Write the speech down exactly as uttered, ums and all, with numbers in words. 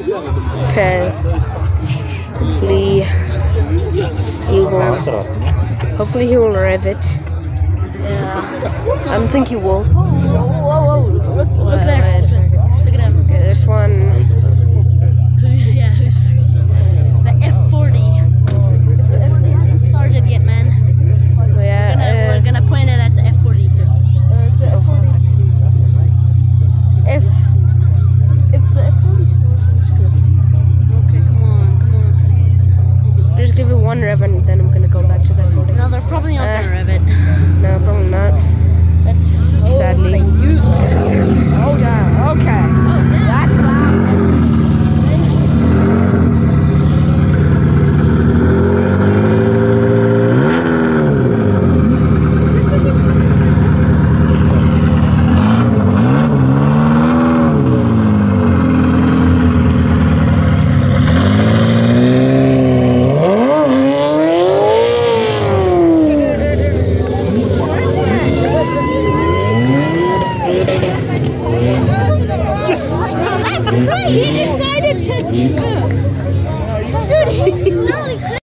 Okay. Hopefully he will. Hopefully he will rev it. Yeah. I don't think he will. Whoa, whoa, whoa! Look, look Wait, there. wait a second. Look at him. Okay, there's one. Who, yeah, who's the F forty? The F forty hasn't started yet, man. Oh, yeah, We're gonna, uh, we're gonna point it at the F forty. Uh, it's the F forty. If if the F forty starts, good. Okay, come on, come on. just give it one rev and then I'm gonna go back to that forty. No, they're probably not Uh, gonna rev it. No, probably not. That's Sadly. Oh, damn. Okay. That's loud. He decided to. Dude, he's really crazy.